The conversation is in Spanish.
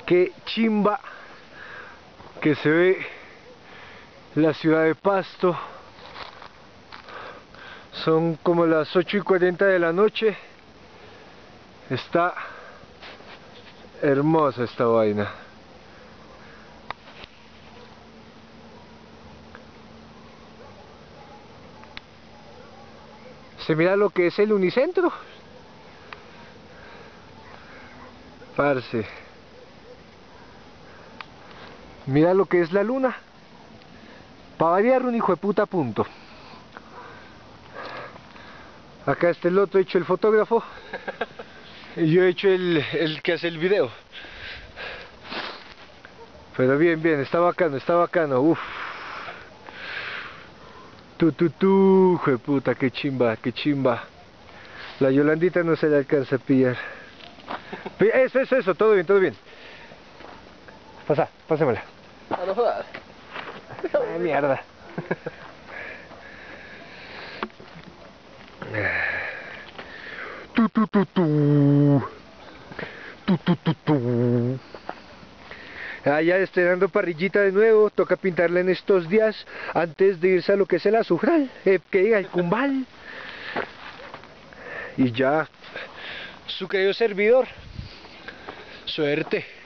Qué chimba que se ve la ciudad de Pasto. Son como las 8:40 de la noche. Está hermosa esta vaina. Se mira lo que es el Unicentro. Parce. Mira lo que es la luna. Para variar un hijo de puta punto. Acá está el otro hecho el fotógrafo. Y yo he hecho el que hace el video. Pero bien, bien, está bacano, uff. Hijo de puta, qué chimba, qué chimba. La Yolandita no se le alcanza a pillar. Eso, todo bien, todo bien. Pásamela. Ah, no jodas. Ay, mierda. Ya estrenando parrillita de nuevo, toca pintarla en estos días antes de irse a lo que es el azufral, que diga el cumbal. Y ya, su querido servidor, suerte.